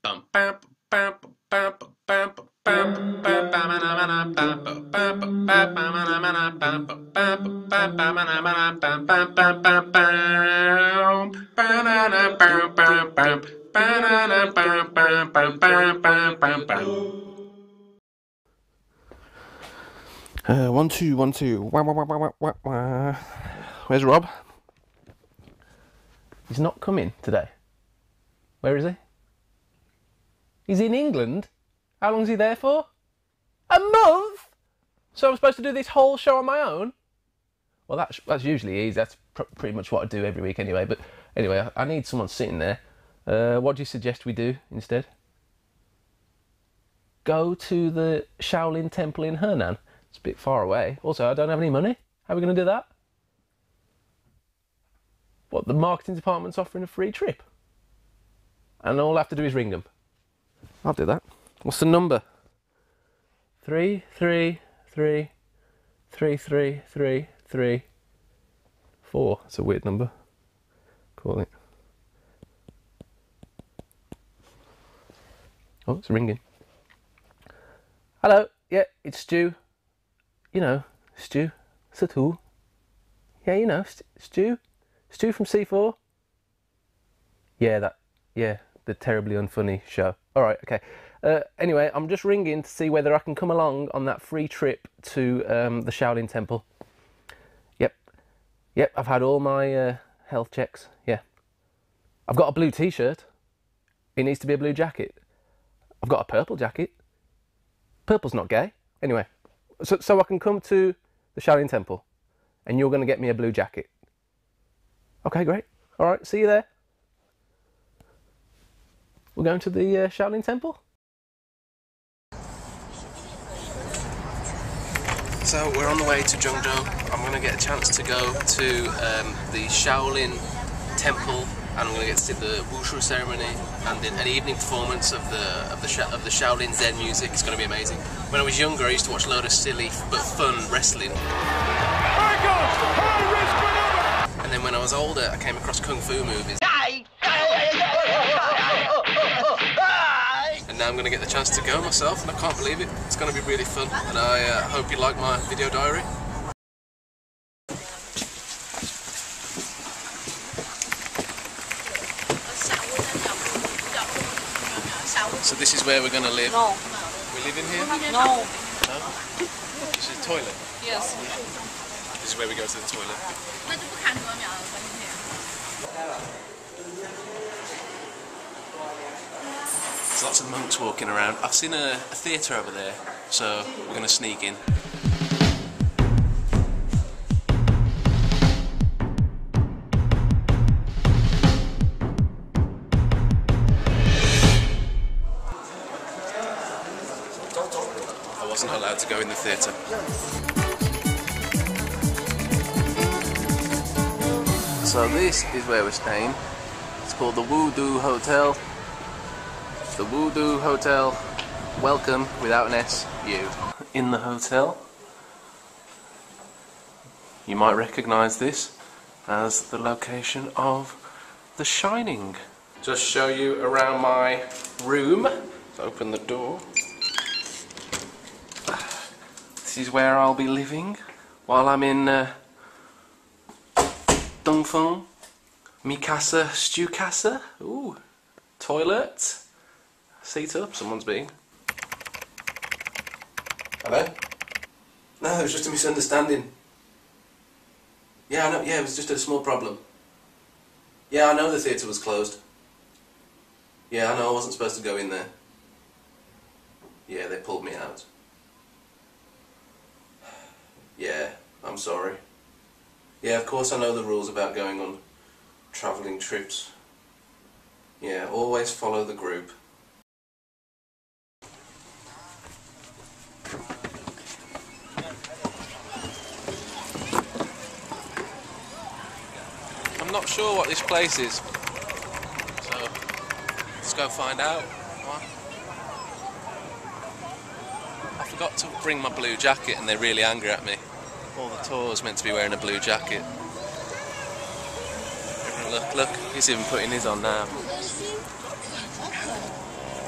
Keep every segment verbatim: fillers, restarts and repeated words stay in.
Uh, one, two, one, two. Wah, wah, wah, wah, wah, wah. Where's Rob? He's not coming today. Where is he? He's in England? How long's he there for? A month? So I'm supposed to do this whole show on my own? Well, that's, that's usually easy. That's pr pretty much what I do every week anyway. But anyway, I, I need someone sitting there. Uh, what do you suggest we do instead? Go to the Shaolin Temple in Henan. It's a bit far away. Also, I don't have any money. How are we going to do that? What, the marketing department's offering a free trip? And all I have to do is ring them. I'll do that. What's the number? Three, three, three, three, three, three, three, four. It's a weird number. Call it. Oh, it's ringing. Hello. Yeah, it's Stu. You know, Stu. Satu. Yeah, you know, St Stu. Stu from C four. Yeah, that. Yeah, the terribly unfunny show. All right, okay. Uh, anyway, I'm just ringing to see whether I can come along on that free trip to um, the Shaolin Temple. Yep. Yep, I've had all my uh, health checks. Yeah. I've got a blue t-shirt. It needs to be a blue jacket. I've got a purple jacket. Purple's not gay. Anyway, so, so I can come to the Shaolin Temple and you're going to get me a blue jacket. Okay, great. All right, see you there. We're going to the uh, Shaolin Temple. So we're on the way to Zhengzhou. I'm going to get a chance to go to um, the Shaolin Temple, and I'm going to get to see the Wushu ceremony and the, an evening performance of the of the Sha of the Shaolin Zen music. It's going to be amazing. When I was younger, I used to watch a load of silly but fun wrestling. And then when I was older, I came across kung fu movies. And now I'm going to get the chance to go myself, and I can't believe it. It's going to be really fun, and I uh, hope you like my video diary. So this is where we're going to live? No. We live in here? No. No? This is a toilet? Yes. This is where we go to the toilet. There's lots of monks walking around. I've seen a, a theatre over there, so we're going to sneak in. I wasn't allowed to go in the theatre. So this is where we're staying. It's called the Wudu Hotel. The Wudu Hotel. Welcome, without an S, you. In the hotel, you might recognise this as the location of The Shining. Just show you around my room. Let's open the door. This is where I'll be living while I'm in uh, Dongfeng, Mikasa, Stewcasa. Ooh, toilet. Seat up, someone's been. Hello? No, it was just a misunderstanding. Yeah, I know, yeah, it was just a small problem. Yeah, I know the theatre was closed. Yeah, I know I wasn't supposed to go in there. Yeah, they pulled me out. Yeah, I'm sorry. Yeah, of course I know the rules about going on travelling trips. Yeah, always follow the group. I'm not sure what this place is, so let's go find out. I forgot to bring my blue jacket and they're really angry at me. All the tours meant to be wearing a blue jacket. Look, look, he's even putting his on now.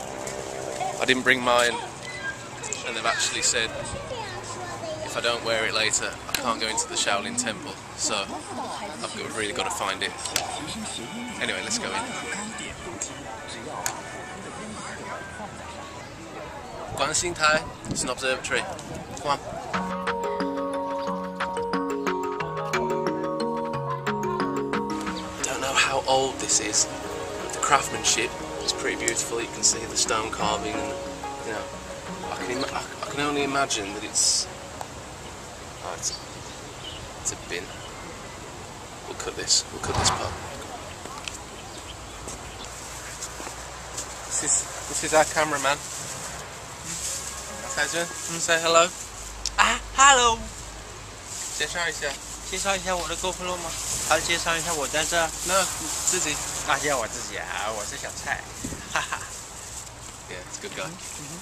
didn't bring mine, and they've actually said if I don't wear it later, I can't go into the Shaolin Temple. So I've got, really got to find it. Anyway, let's go in. Guanxingtai, it's an observatory. Come on. Don't know how old this is. The craftsmanship is pretty beautiful. You can see the stone carving, and you know, I can I, I can only imagine that it's. Oh, it's, it's a bin. We'll cut this. We'll cut this part. This is this is our cameraman. Say hello. 啊 ，Hello， 介绍一下。 介绍一下我的 GoPro 吗？还要介绍一下我在这？ No， 自己。 啊，介绍我自己啊，我是小蔡，哈哈。 Yeah, it's a good guy.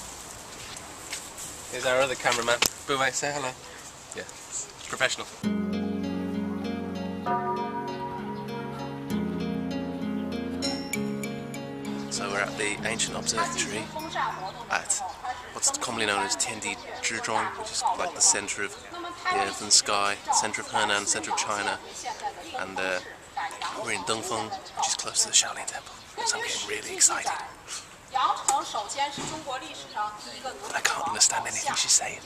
Here's our other cameraman. Bouvet, say hello. Yeah, it's professional. So we're at the ancient observatory at what's commonly known as Tiandi Zhizhong, which is like the centre of the earth and sky, centre of Henan, centre of China, and uh, we're in Dongfeng, which is close to the Shaolin Temple, so I'm getting really excited. But I can't understand anything she's saying.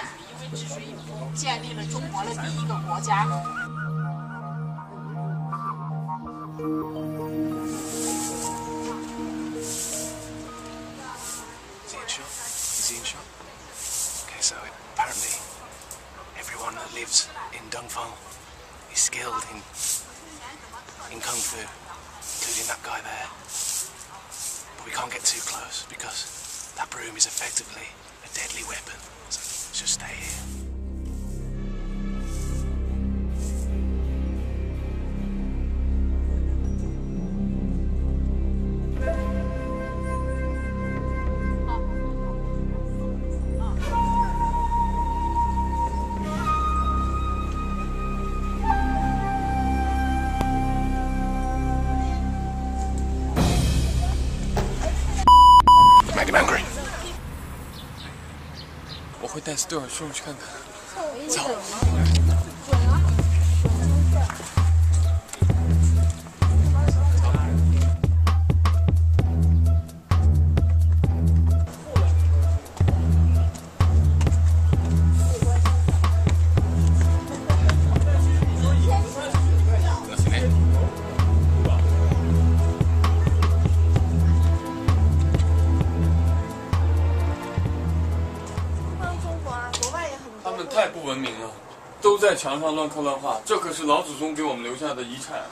Okay, so apparently everyone that lives in Dongfeng is skilled in in Kung Fu, including that guy there. But we can't get too close because that broom is effectively a deadly weapon. So let's just stay here. Make him angry. 我会带斯蒂尔兄去看看。走。太不文明了，都在墙上乱刻乱画，这可是老祖宗给我们留下的遗产。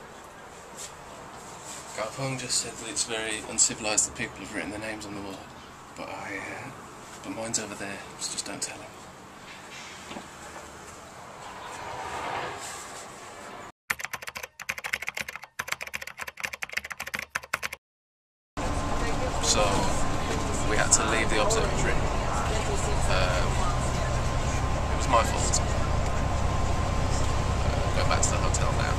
Gao Peng just said that it's very uncivilized that people have written their names on the wall, but I, uh, but mine's over there, so just don't tell him. So we had to leave the observatory. Um, It was my fault. Uh, go back to the hotel now.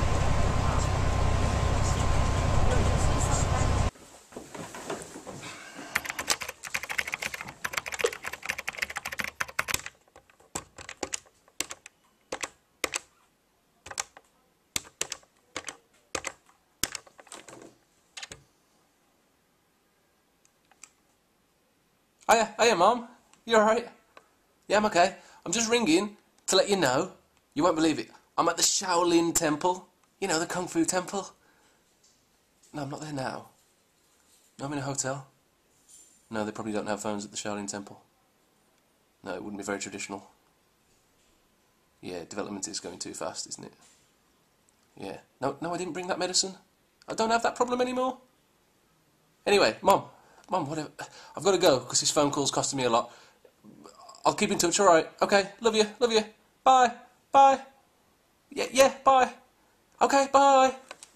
Hiya, hiya, Mom. You alright? Yeah, I'm okay. I'm just ringing to let you know. You won't believe it. I'm at the Shaolin Temple. You know, the Kung Fu Temple. No, I'm not there now. No, I'm in a hotel. No, they probably don't have phones at the Shaolin Temple. No, it wouldn't be very traditional. Yeah, development is going too fast, isn't it? Yeah. No, no, I didn't bring that medicine. I don't have that problem anymore. Anyway, Mom. Mom, whatever. I've got to go, because this phone call's costing me a lot. I'll keep in touch, alright? Okay, love you, love you. Bye, bye. Yeah, yeah, bye. Okay, bye.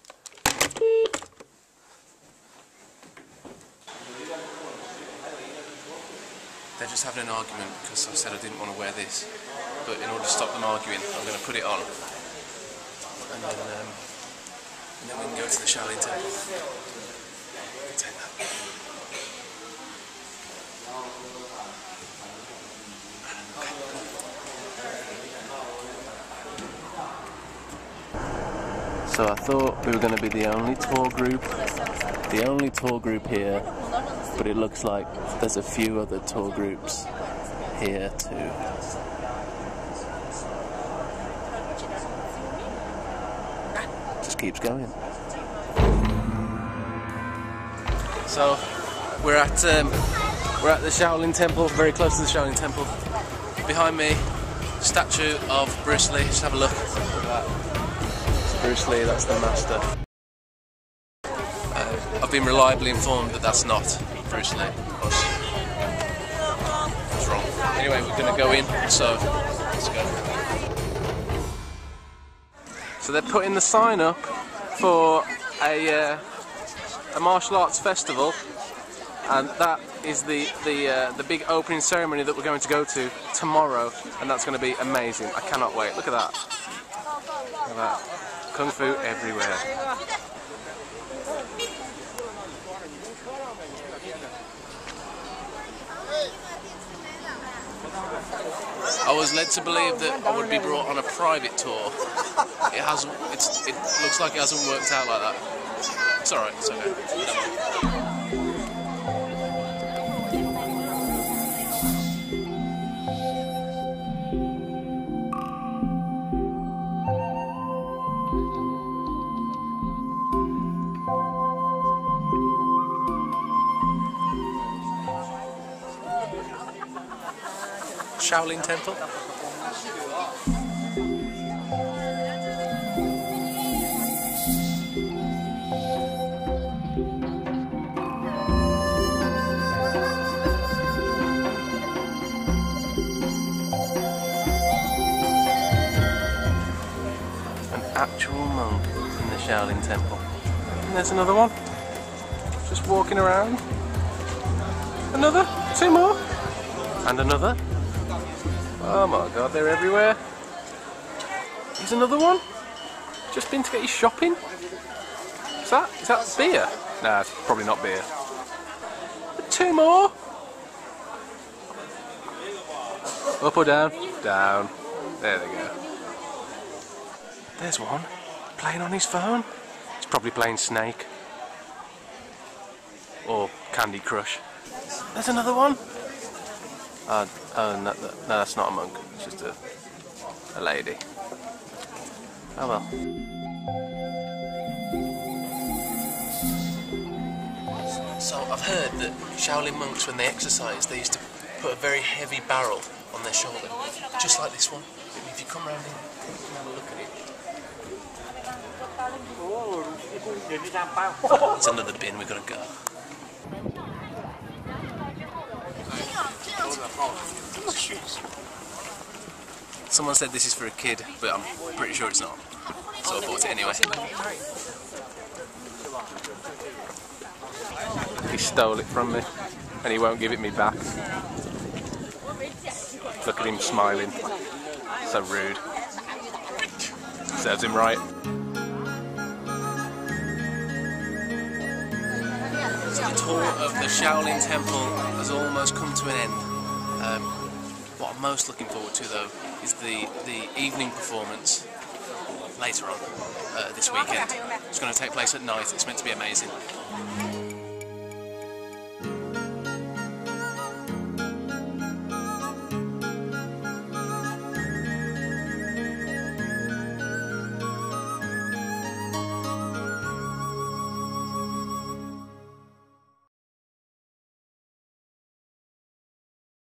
They're just having an argument because I said I didn't want to wear this. But in order to stop them arguing, I'm going to put it on. And then, um, and then we can go to the Shaolin Temple. Take that. So I thought we were going to be the only tour group, the only tour group here, but it looks like there's a few other tour groups here too. Just keeps going. So we're at um, we're at the Shaolin Temple, very close to the Shaolin Temple. Behind me, statue of Bruce Lee. Just have a look. Look at that. It's Bruce Lee. That's the master. Uh, I've been reliably informed that that's not Bruce Lee. Of course, it's wrong. Anyway, we're going to go in. So let's go. So they're putting the sign up for a. Uh, a martial arts festival, and that is the the uh, the big opening ceremony that we're going to go to tomorrow, and that's going to be amazing. I cannot wait. Look at that. Look at that. Kung Fu everywhere. I was led to believe that I would be brought on a private tour. It hasn't. It's, it looks like it hasn't worked out like that. It's alright, it's okay. Shaolin Temple. Actual monk in the Shaolin Temple. And there's another one. Just walking around. Another. Two more. And another. Oh my god, they're everywhere. Here's another one. Just been to get his shopping. Is that, is that beer? Nah, it's probably not beer. Two more. Up or down? Down. There they go. There's one, playing on his phone. He's probably playing Snake. Or Candy Crush. There's another one. Uh, oh, no, no, that's not a monk. It's just a, a lady. Oh well. So I've heard that Shaolin monks, when they exercise, they used to put a very heavy barrel on their shoulder. Just like this one. If you come around here and have a look at it. There's another bin, we've got to go. Someone said this is for a kid, but I'm pretty sure it's not. So I bought it anyway. He stole it from me, and he won't give it me back. Look at him smiling. So rude. Serves him right. So the tour of the Shaolin Temple has almost come to an end. Um, what I'm most looking forward to, though, is the, the evening performance later on uh, this weekend. It's going to take place at night. It's meant to be amazing.